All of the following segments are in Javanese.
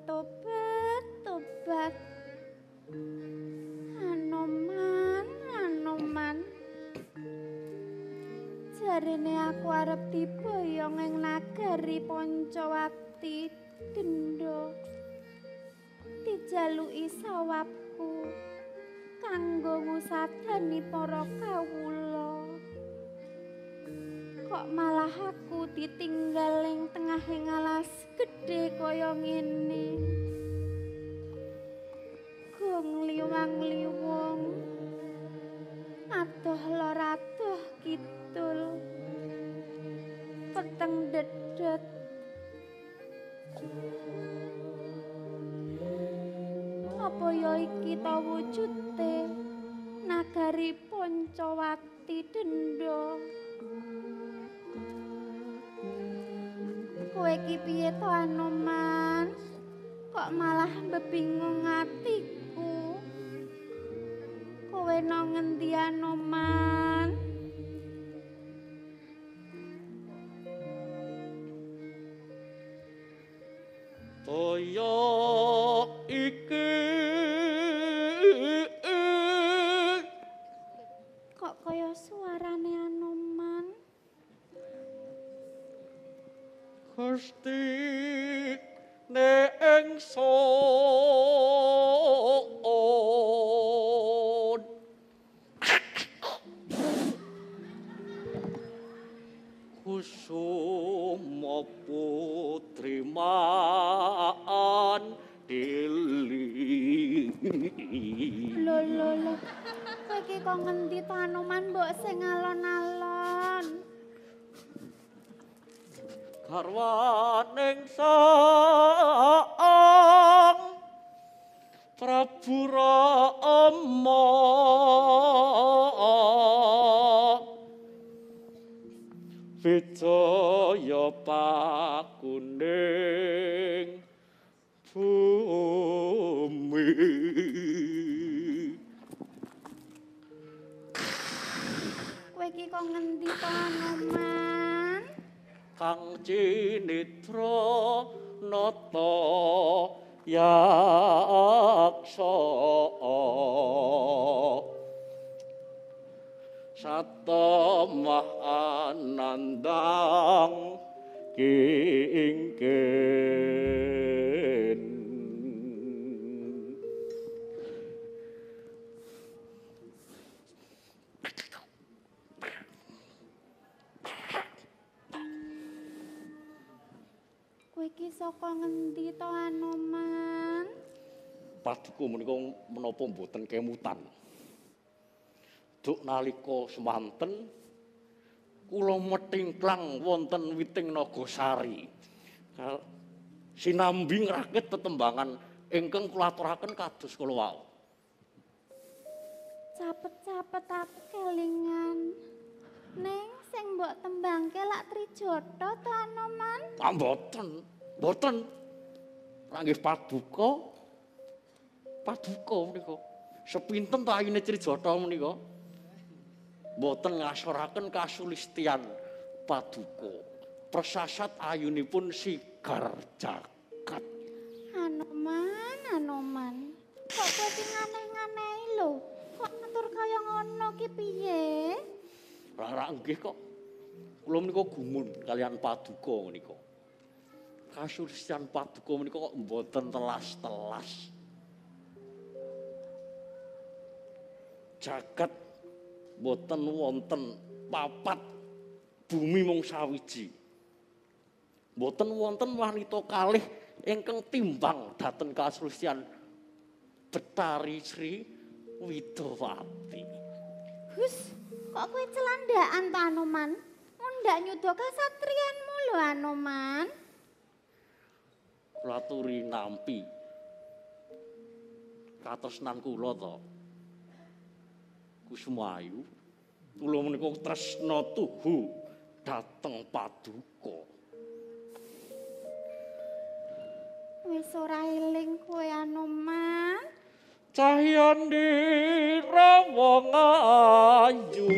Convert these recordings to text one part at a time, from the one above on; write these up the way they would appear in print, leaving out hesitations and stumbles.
tobat, tobat. Anoman, Anoman. Jarene aku arep diboyong ing nagari Pancawati Dendha. Dijaluki sawabku kanggo ngusadani para kawula. Kok malah aku ditinggal ing tengahing alas gedhe kaya ngene. Gong liwang-liwung adoh lor adoh kidul peteng dedet. Apa ya iki ta wujude nagari Pancawati Dendha? Kowe iki piye to Anoman? Kok malah bebingung atiku? Kowe nang ngendi Anoman? Toya iki kok kaya suarane Anoman? Gusti nengson Kusuma putri maan dili. Lho, kowe iki kok ngendi to Anoman mbok sing alon-alon? Garwaning sang Prabu Rama Wijaya pakuning bumi. Kowe iki kok ngendi to Anoman? Kang Cinitra nata yaksa satemah anandang kingken. Kowe iki saka ngendi to Anoman? Paduka menika menapa mboten kemutan. Duk nalika semanten kula metingklang wonten Witing Nagasari. Sinambi ngrakit tetembangan ingkang kula aturaken kados kula wau. Capet-capet aku kelingan. Ning sing mbok tembangke lak Trijatha to Anoman? Ah mboten, mboten. Langgih paduka. Paduka menika. Sepinten to ayune Trijatha menika. Mboten ngasoraken kasulistian paduka. Persasat ayunipun sigar jagat. Anoman, Anoman. Kok kowe iki nganeh-nganehi lho? Kok ngatur kaya ngono ki piye? Rara nggih kok. Kula menika gumun kalian paduka menika. Kasulistian paduka menika kok mboten telas-telas. Jagat boten wonten papat bumi mung sawiji. Boten wonten wanita kalih ingkang timbang dhateng kasulistian Betari Sri Widawati. Hus, kok kowe celandaan ta Anoman? Ndak nyuda kasatriyanmu lho Anoman. Kula aturi nampi katresnan kula to. Kusumayu, kula menika tresna tuhu dhateng paduka. Wis ora eling kowe Anoman. Cahyane rawang ayu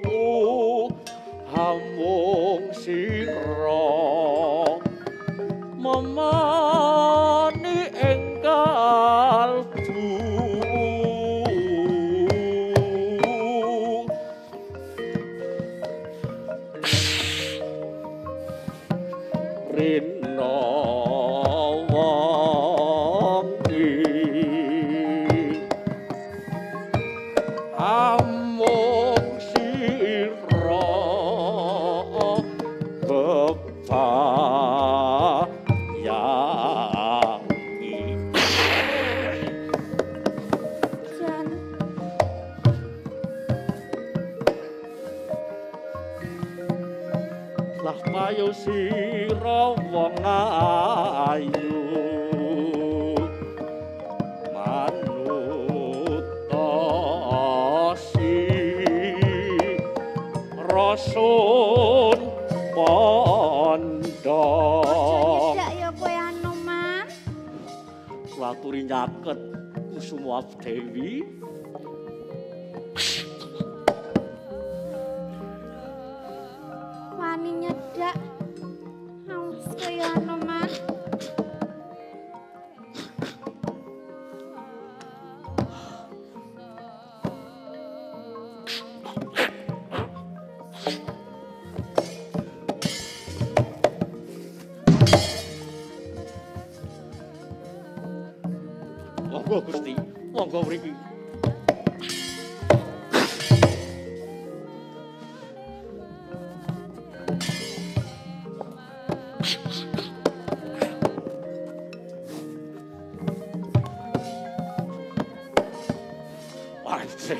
hamung sira mani ing kalbu rina wangi amung sira bebayangi Jan. lah payu sira wong ayu manutosi rasul pondok Tidak ya kowe Anoman. waturi nyaket Kusuma Dewi Wani nyedak. Awas kowe Anoman. monggo Gusti monggo mriki Wajib.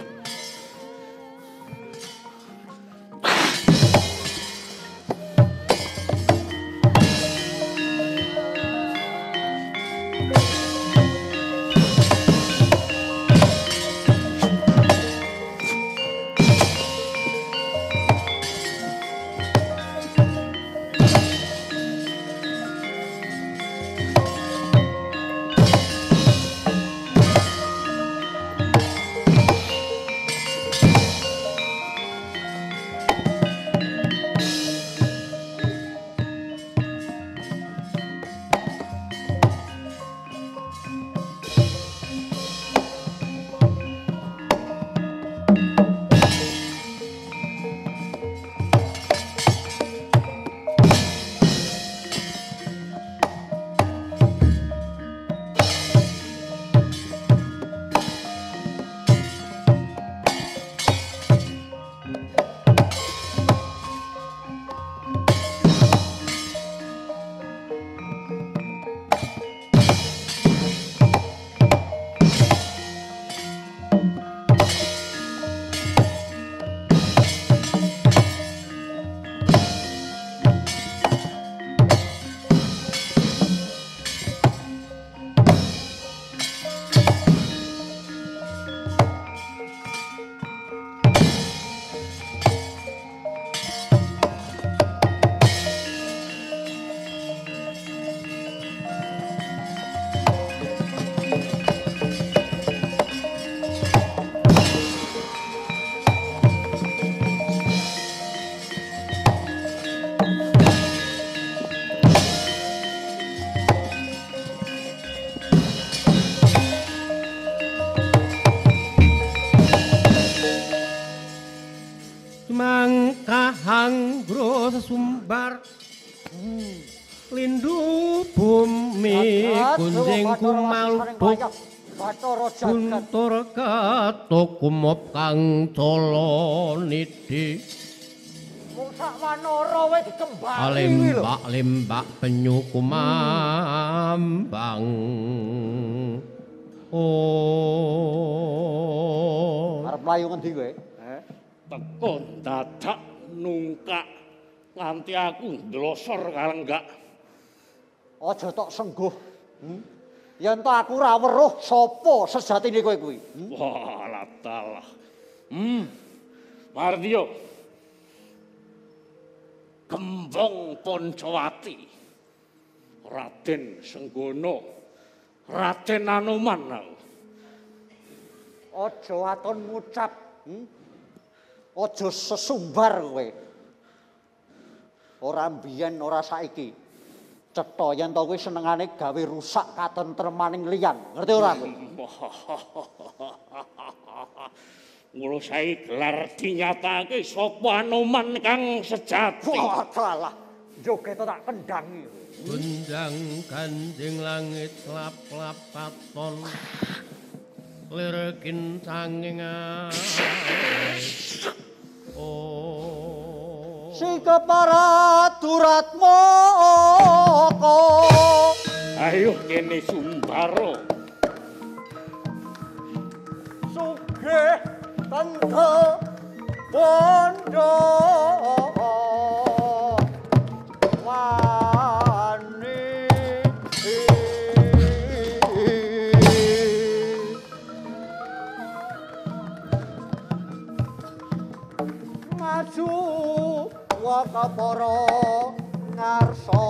Mangkahangro sesumbar lindu bumi gunjing kumalpuk guntur katuk kumop kang colo nidi sak manara wis dikembali lembak penyu kumambang oh arep mlayu ngendi kowe teko dadak nungkak nganti aku ndlosor kalenggak aja tok sengguh yen to aku ora weruh sapa sejatine kowe kuwi wah latalah Mardiyo Kembang Poncowati Raden Senggono Raden Anoman aja aton ngucap aja sesumbar kowe ora mbiyen ora saiki Cetha yen to kowe senengane gawe rusak katentremaning liyan. Ngerti ora kowe? Mula sae gelar dinyatake sapa Anoman kang sejati. Wah, salah. Joget tak kendangi. Gunjang ganjing langit lap-lap katon lirikin sanging oh Sikepara duratmu Ayo kene Sumbara. Sugih tante bondo wani maju wakapara ngarsa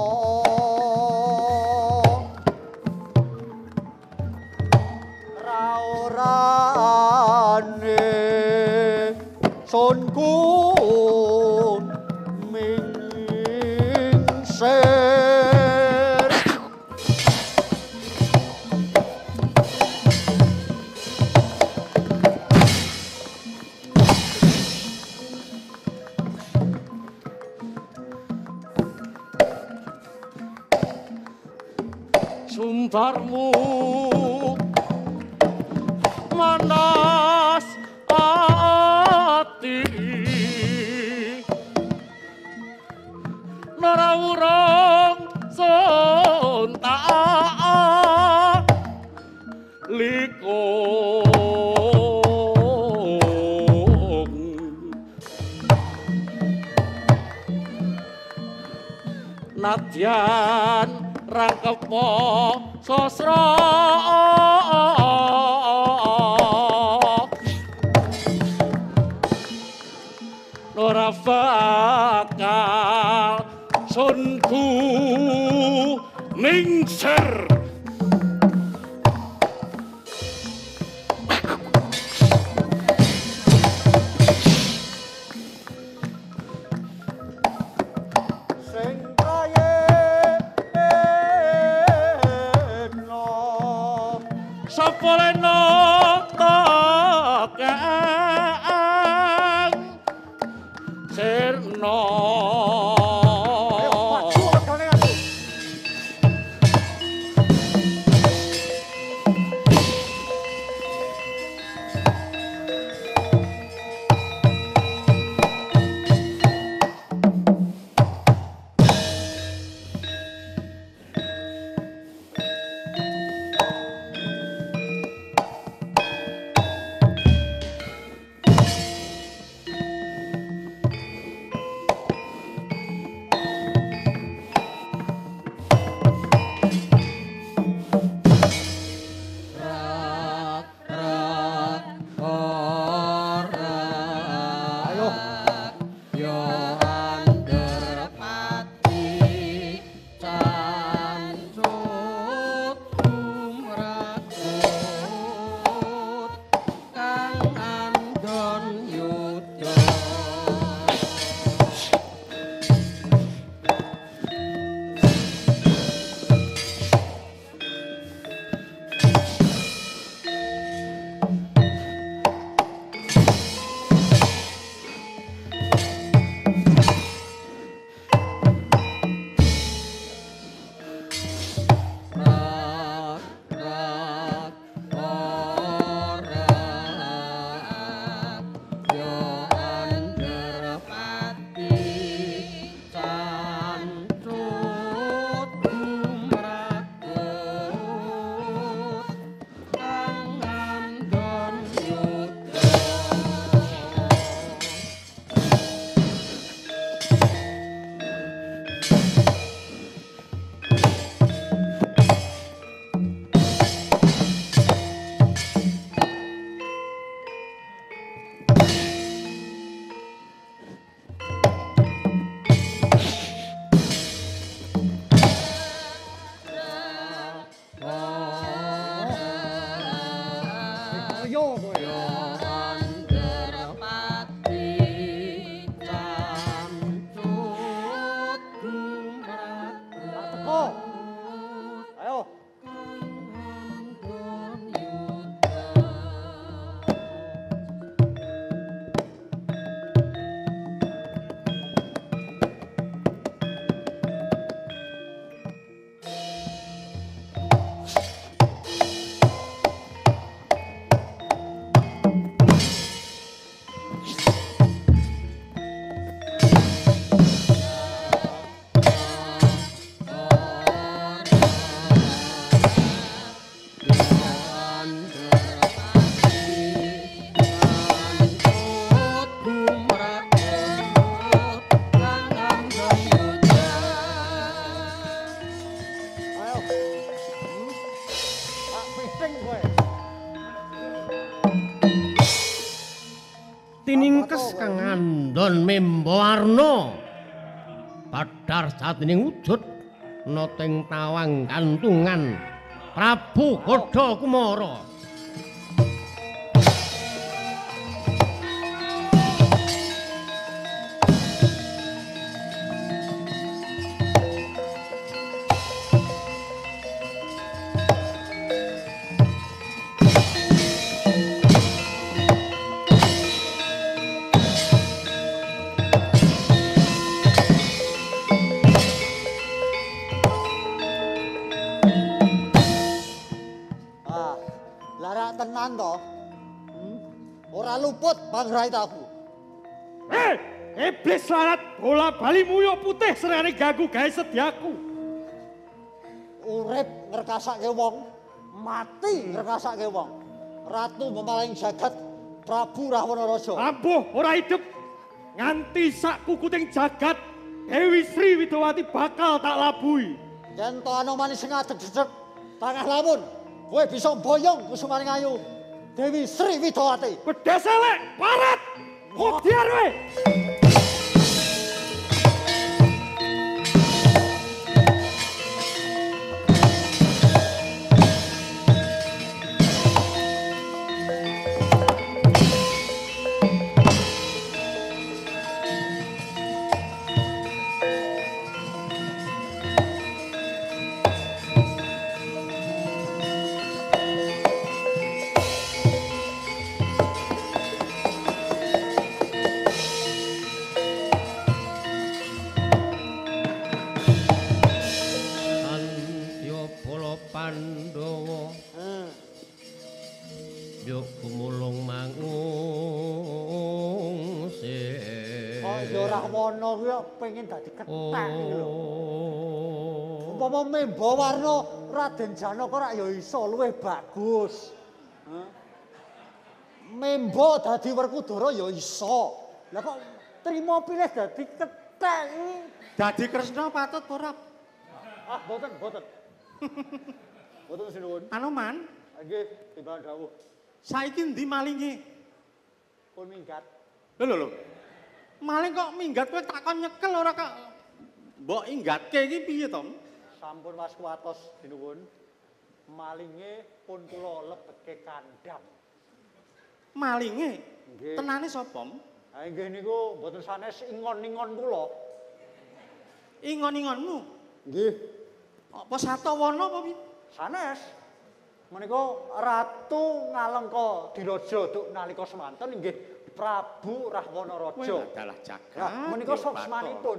raorane sunku mingser Sumbarmu manas ati narawurang sontak likung nadyan rangkepo sasra ora bakal sunku mingser sing kayeno sapa lena takang sirna ayo maju regane aku Apa? Ayo. Ayo. Tak meeting kowe. Tiningkes kang andon memba warna badhar satining wujud noteng tawang kantungan Prabu Godha Kumara. Ah, larak tenan to. Ora luput pangrait aku. Iblis larat bola bali muyo putih serane gagu gawe sediaku. Urip ngrekasake wong, mati ngrekasake wong. Ratu memaling jagat Prabu Rahwana-raja. Ampuh ora hidup nganti sak kukuting jagat Dewi Sri Widowati bakal tak labui. Yen to anomani sing adeg-adeg tangah lamun, kowe bisa boyong kusumaning ayu Dewi Sri Widowati. Pedes elek parat. Kodiar we. Antyabala Pandhawa yuk gumulung mangung sih. Kok ya Rahwana kuwi pengen dadi kethek iki lho. Umpama memba warna Raden Janaka rak ya iso luwih bagus. Memba dadi Werkudara ya iso. Lah kok trimo pilih dadi kethek iki? Dadi Kresna patut ora? Ah, boten. Boten sinuwun. Anoman, Nggih, timbang dawuh. saiki ndi malinge? Pun minggat. Lho. Maling kok minggat kowe takon nyekel ora kok. Mbok inggatke iki piye to? Sampun Mas kuwatos sinuwun. Malinge pun kula lebetke kandhang. Malinge? Nggih. Tenane sapa? Ha inggih niku mboten sanes ingon-ingon kula. Ingon-ingonmu? Nggih, Apa Satawana apa piye? sanes. Menika Ratu Ngalengka Diraja duk nalika semanten inggih Prabu Rahwana-raja. Adalah jagat. Lah menika sukmanipun.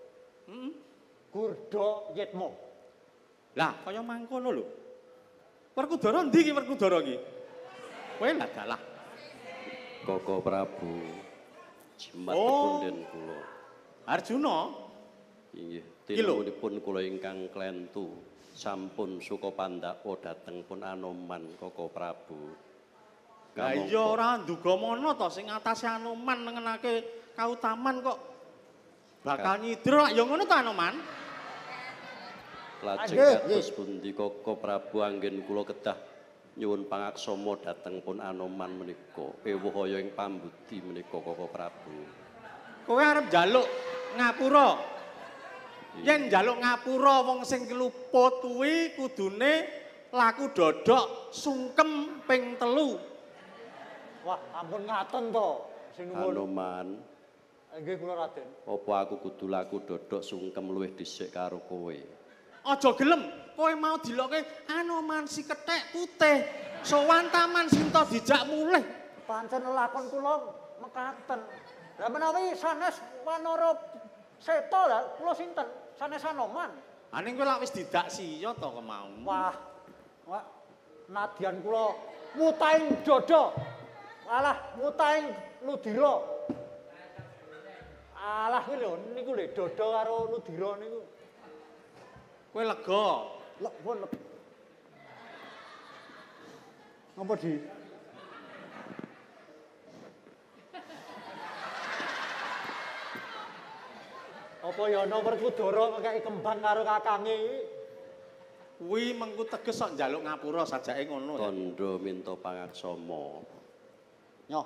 Gurda Yitma. Lah kaya mangkono lho. Werkudara ndi iki Werkudara iki? Kowe lah dalah. Koko Prabu jimat Oh. pepunden kula. Arjuna, Inggih, Iki lho. tinunipun kula ingkang klentu sampun suka pandhapa dhateng pun Anoman Koko Prabu. lah iya ora ndugamana to sing atase Anoman ngenake kautaman kok bakal nyidra lah ya ngono to Anoman. Lajeng Nggih, kados pundi Koko Prabu anggen kula kedah nyuwun pangaksama dhateng pun Anoman menika. Ewuhaya ing pambudi menika Koko Prabu. Kowe arep njaluk ngapura. Yen njaluk ngapura wong sing keluput kuwi kudune laku dodok sungkem ping 3. Wah, ampun ngaten to, sinuwun. Anoman, Nggih kula Raden. apa aku kudu laku dodok sungkem luwih dhisik karo kowe? Aja gelem, kowe mau dilokke Anoman si kethek putih. Sowan Taman Sinta dijak mulih. Pancen lakon kula mekaten. Lah menawi sanes Wanara Seta lah kula sinten? Sanes Anoman. Aning kowe lak wis didak siya to kemau. Wah. Wah. Nadyan kula mutaing dodo. Alah, mutaing ludira. Alah kuwi lho niku lho dodo karo ludira niku. Kowe lega. Lek pun. Ngapa di? Apa ya ana Werkudara ngekeki kembang karo kakange iki? Kuwi mengku teges sok njaluk ngapura sajake ngono ya. Tondo minta pangaksama. Nyoh.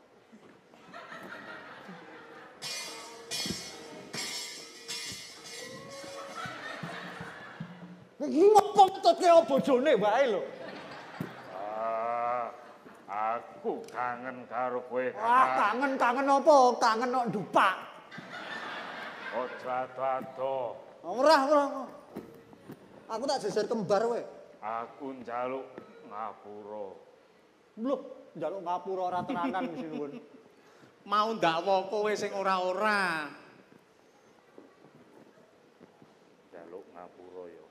Iki ngopo ngetutke bojone wae lho. Aku kangen karo kowe. Kangen apa? Kangen kok ndupak. Ojo-ojo. Ora. Aku tak jejer kembar kowe. Aku njaluk ngapura. Lho, njaluk ngapura ora tenanan mesti nuwun. Mau ndakwa kowe sing ora-ora. Njaluk ngapura ya.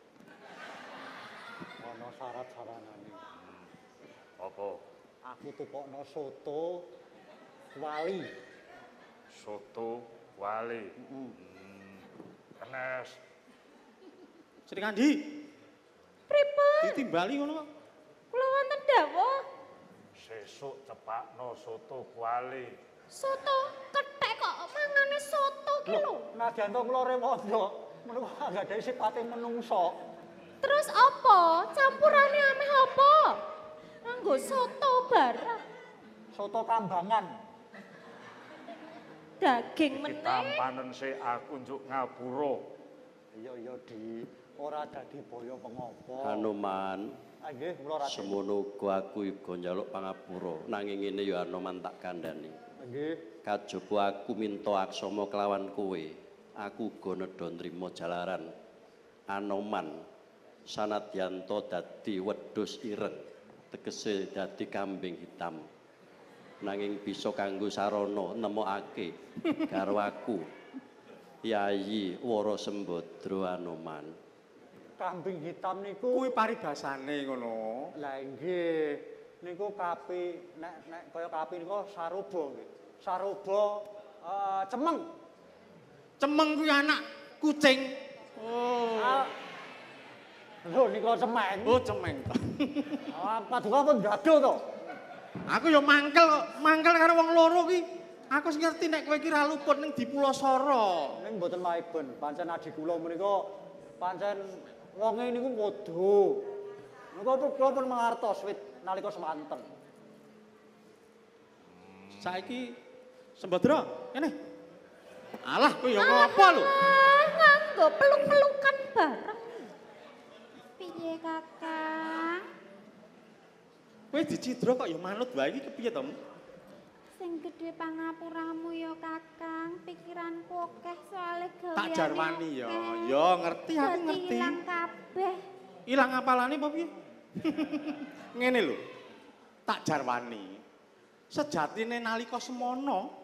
Ana syarat-syaratane. Apa? Aku tukokno soto wali. Soto wali. Kenes. Sri Kandi. Pripun? Ditimbali ngono kok. Kula wonten dawuh. Sesuk cepakno soto wali. Soto kethek kok mangane soto ki lho. Nadyan to kula rewondo, menawa gadhahi sipate menungso. Terus apa? Campurane ameh apa? Nganggo soto barang. Soto kambangan. Daging Iki meneh. tampanen sik aku njuk ngapura. Iya Di, ora dadi boyo pengapa. Anoman, Nggih, kula Raden. semono uga aku uga njaluk pangapura. Nanging ngene ya Anoman tak kandhani. Nggih. Kajaba aku minta aksama kelawan kowe. Aku uga nedha nrima jalaran. Anoman sanadyanto dadi wedhus ireng, tegese dadi kambing hitam. Nanging bisa kanggo sarana nemokake karo aku. Yayi Wara Sembadra Anoman. Kambing hitam niku Kuwi paribasane ngono. lah nggih. Niku kapi nek kaya kapi niku saruba nggih. Saruba cemeng. Cemeng kuwi anak kucing. Oh. Lho niku cemeng. Oh, cemeng to. Paduka pun dado to. Aku ya mangkel karo wong loro ki. Aku wis ngerti nek kowe iki ra luput ning Dipulosara. Ning mboten maipun, pancen adik kula menika pancen wonge niku podo. Niku kula pun mangartos wit nalika semanten. Saiki Sembadra, kene. Alah, kowe ya ngopo lho? Nganggo peluk-pelukan bareng. Piye Kakang? Kowe dicidra kok ya manut wae iki kepiye to? Sing gedhe pangapuramu ya Kakang, pikiranku akeh soalé gaweane. Tak jarwani ya. akeh. Ya ngerti aku Dadi ngerti. ilang kabeh. Ilang apalane apa piye? Ngene lho. Tak jarwani. Sejatine nalika semono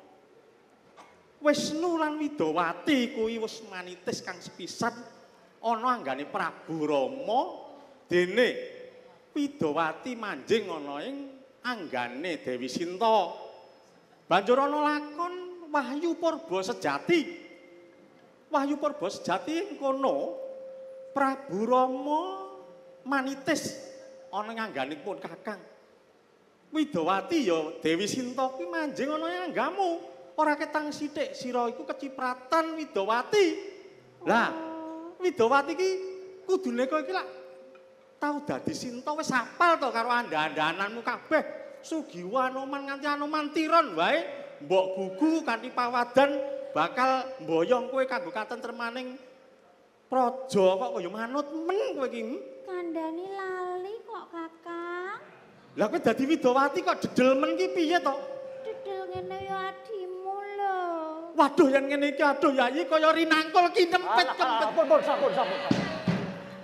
Wisnu lan Widawati kuwi wis manitis kang sepisan ana anggane Prabu Rama dene Widawati manjing ana ing anggane Dewi Sinta. Banjur ana lakon Wahyu Purba Sejati. Wahyu Purba Sejati ing kono Prabu Rama manitis ana ing angganipun Kakang. Widawati ya Dewi Sinta kuwi manjing ana ing anggamu. Ora ketang sithik sira iku kecipratan Widawati. Lah, Widawati iki kudune kowe iki lak tau dadi Sinta wis hafal to karo andha-andhananmu kabeh. Sugiwa Anoman nganti Anoman tiron wae mbok gugu kanthi pawadan bakal mboyong kowe kanggo katentremaning praja kok kaya manut men kowe iki. Kandhani lali kok Kakang. Lah kowe dadi Widawati kok dedel men ki piye to? Dedel ngene ya adimu lho. Waduh yen ngene iki aduh Yayi kaya rinangkul ki nempet-kempet. Sampun.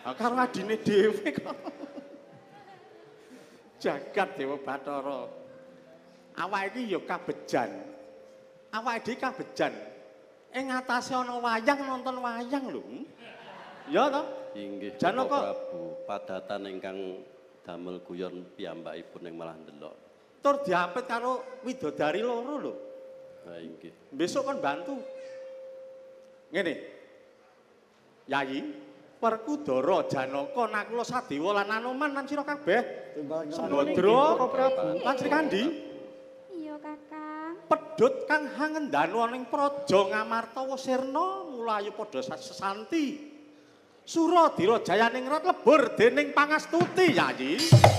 Karo adine dhewe kok. Jagat Dewa Bathara. Awake iki ya kabejan. Awake dhewe kabejan. Ing ngatasé ana wayang nonton wayang lho. Ya toh? Inggih Janaka Prabu, padatan ingkang damel guyon piyambakipun ing malah ndelok. tur diapit karo widodari loro lho. Ha inggih. Besok kon bantu. Ngene. Yayi, Werkudara, Janaka, Nakula, Sadewa lan Anoman lan sira kabeh. Sembadra lan Srikandi. Iya, Kakang. Pedhut kang hangendanu ana ing praja Ngamartawa Sirna mulayu padha sesanti. Suradira jayaning rat lebur dening Pangastuti, Yayi.